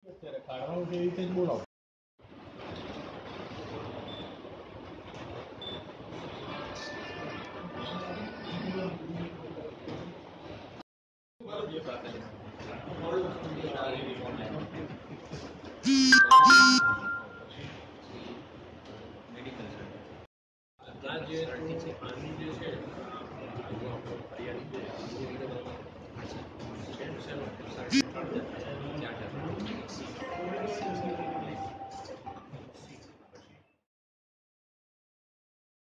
અત્યારે કારણો છે એ રીતે જ બોલાવો. પાણી જે છે ફરિયાદી છે